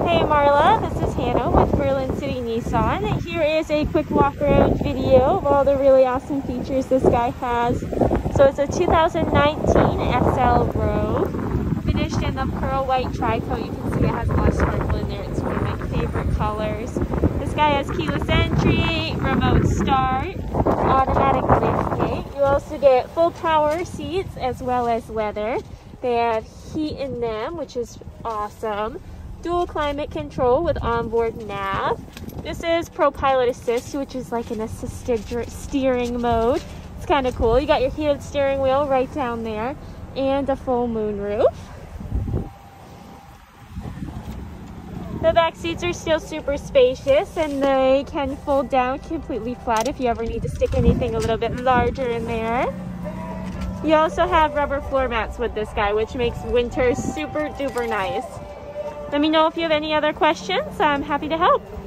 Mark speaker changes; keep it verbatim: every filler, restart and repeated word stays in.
Speaker 1: Hey Marla, this is Hannah with Berlin City Nissan. Here is a quick walk around video of all the really awesome features this guy has. So it's a two thousand nineteen S L Rogue, finished in the pearl white tri-coat. You can see it has a lot of sparkle in there. It's one of my favorite colors. This guy has keyless entry, remote start, automatic liftgate. You also get full power seats as well as leather. They have heat in them, which is awesome. Dual climate control with onboard nav. This is Pro Pilot Assist, which is like an assisted steering mode. It's kind of cool. You got your heated steering wheel right down there and a full moonroof. The back seats are still super spacious and they can fold down completely flat if you ever need to stick anything a little bit larger in there. You also have rubber floor mats with this guy, which makes winter super duper nice. Let me know if you have any other questions. I'm happy to help.